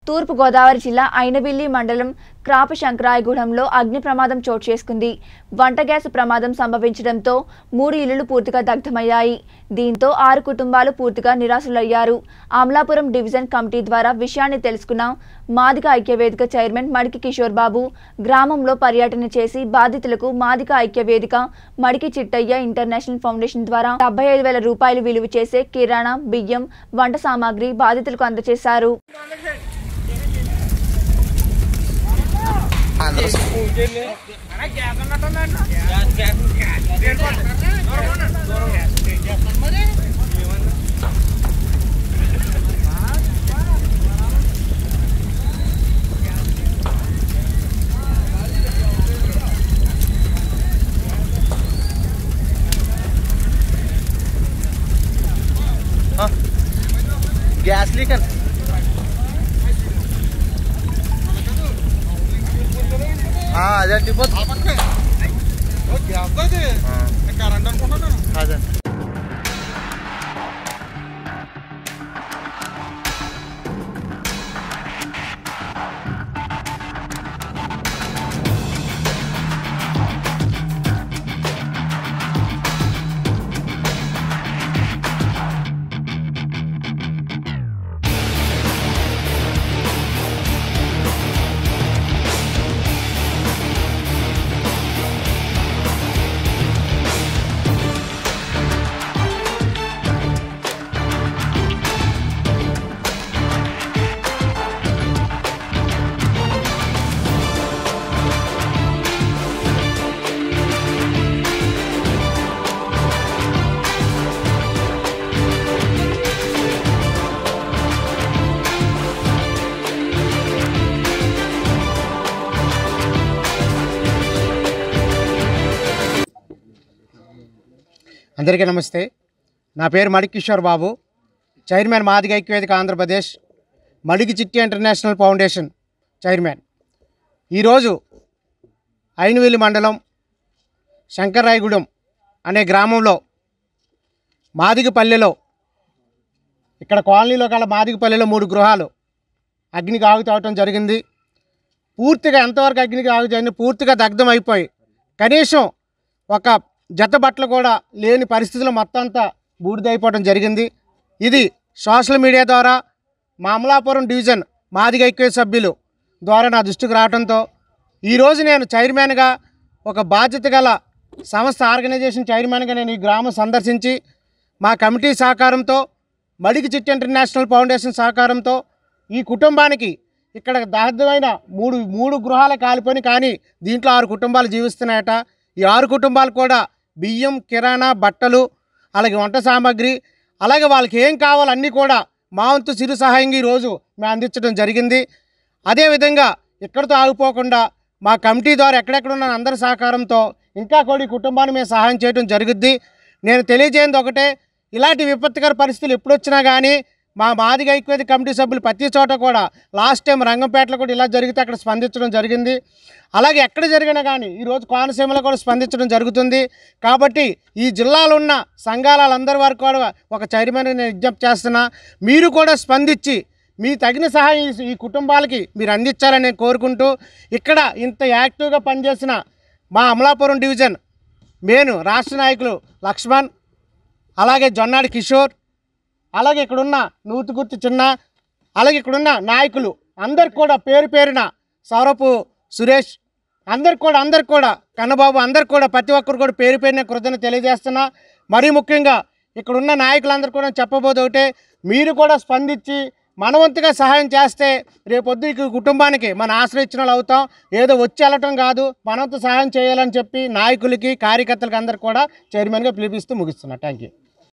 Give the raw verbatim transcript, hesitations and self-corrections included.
తూర్పు గోదావరి జిల్లా ఐనవిల్లి మండలం క్రాపశంకరాయగూడెంలో అగ్ని ప్రమాదం చోటు చేసుకుంది. వంట గ్యాస్ ప్రమాదం సంభవించడంతో మూడు ఇళ్లు పూర్తిగా దగ్ధమయ్యాయి. దీంతో ఆరు కుటుంబాలు పూర్తిగా నిరాశలయ్యారు. అమలాపురం డివిజన్ కమిటీ ద్వారా విషయాన్ని తెలుసుకున్న మాదిగ ఐక్యవేదిక చైర్మన్ మడికి కిషోర్ బాబు గ్రామంలో పర్యటన చేసి బాధితులకు మాదిగ ఐక్యవేదిక మడికి చిట్టయ్య ఇంటర్నేషనల్ ఫౌండేషన్ ద్వారా డెబ్బై ఐదు వేల రూపాయలు విలువ చేసే కిరాణా, బియ్యం, వంట సామాగ్రి బాధితులకు అందజేశారు. गैस लीक हाँ अదే डिपो గ్యాస్ అది కరెంట్ అనుకుంటున్నాను అదే అందరికీ నమస్తే. నా పేరు మడికి కిషోర్ బాబు, చైర్మన్ మాదిగ ఐక్యవేదిక ఆంధ్రప్రదేశ్, మడికి చిట్టి ఇంటర్నేషనల్ ఫౌండేషన్ చైర్మన్. ఈరోజు ఐనవిల్లి మండలం శంకరాయగూడెం అనే గ్రామంలో మాదిగపల్లెలో ఇక్కడ కాలనీలో కల మాదిగపల్లెలో మూడు గృహాలు అగ్నికి ఆగు తవ్వటం జరిగింది. పూర్తిగా ఎంతవరకు అగ్నికి ఆగు జరిగింది, పూర్తిగా దగ్ధం అయిపోయి కనీసం ఒక జత బట్టలు కూడా లేని పరిస్థితుల్లో మొత్తం అంతా బూడిదైపోవడం జరిగింది. ఇది సోషల్ మీడియా ద్వారా మా అమలాపురం డివిజన్ మాదిగ ఐక్యవేదిక సభ్యులు ద్వారా నా దృష్టికి రావడంతో ఈరోజు నేను చైర్మన్గా ఒక బాధ్యత గల సంస్థ ఆర్గనైజేషన్ చైర్మన్గా నేను ఈ గ్రామం సందర్శించి మా కమిటీ సహకారంతో మడికి చిట్టి ఇంటర్నేషనల్ ఫౌండేషన్ సహకారంతో ఈ కుటుంబానికి ఇక్కడ దగ్ధమైన మూడు మూడు గృహాలు కాలిపోయి కానీ దీంట్లో ఆరు కుటుంబాలు జీవిస్తున్నాయట. ఈ ఆరు కుటుంబాలు కూడా బియ్యం, కిరాణా, బట్టలు, అలాగే వంట సామాగ్రి, అలాగే వాళ్ళకి ఏం కావాలన్నీ కూడా మా వంతు చిరు సహాయంగా ఈరోజు మేము అందించడం జరిగింది. అదేవిధంగా ఇక్కడితో ఆగిపోకుండా మా కమిటీ ద్వారా ఎక్కడెక్కడ ఉన్న అందరి సహకారంతో ఇంకా కూడా ఈ కుటుంబాన్ని మేము సహాయం చేయడం జరుగుద్ది. నేను తెలియజేయంది ఒకటే, ఇలాంటి విపత్తుకర పరిస్థితులు ఎప్పుడు వచ్చినా కానీ మా మాదిగ ఐక్యవేదిక కమిటీ సభ్యులు ప్రతి చోట కూడా లాస్ట్ టైం రంగంపేటలో కూడా ఇలా జరిగితే అక్కడ స్పందించడం జరిగింది. అలాగే ఎక్కడ జరిగినా కానీ ఈరోజు కోనసీమలో కూడా స్పందించడం జరుగుతుంది. కాబట్టి ఈ జిల్లాలో ఉన్న సంఘాలందరి వరకు కూడా ఒక చైర్మన్ నేను విజ్ఞప్తి చేస్తున్నా, మీరు కూడా స్పందించి మీ తగిన సహాయం ఈ కుటుంబాలకి మీరు అందించాలని నేను కోరుకుంటూ, ఇక్కడ ఇంత యాక్టివ్గా పనిచేసిన మా అమలాపురం డివిజన్ మేను రాష్ట్ర నాయకులు లక్ష్మణ్, అలాగే జొన్నాడి కిషోర్, అలాగే ఇక్కడున్న నూతుగుర్తి చిన్న, అలాగే ఇక్కడున్న నాయకులు అందరికి కూడా పేరు పేరున సౌరపు సురేష్, అందరికి కూడా అందరికి కూడా కన్నబాబు, అందరికి కూడా ప్రతి ఒక్కరు కూడా పేరు పేరున కృతజ్ఞత తెలియజేస్తున్నా. మరీ ముఖ్యంగా ఇక్కడున్న నాయకులందరూ కూడా చెప్పబోదు ఒకటే, మీరు కూడా స్పందించి మనవంతుగా సహాయం చేస్తే రేపొద్దు ఈ కుటుంబానికి మన ఆశ్రయ ఇచ్చిన వాళ్ళు అవుతాం. ఏదో వచ్చి వెళ్ళటం కాదు, మనవంతు సహాయం చేయాలని చెప్పి నాయకులకి, కార్యకర్తలకి అందరికి కూడా చైర్మన్గా పిలిపిస్తూ ముగిస్తున్నా. Thank you.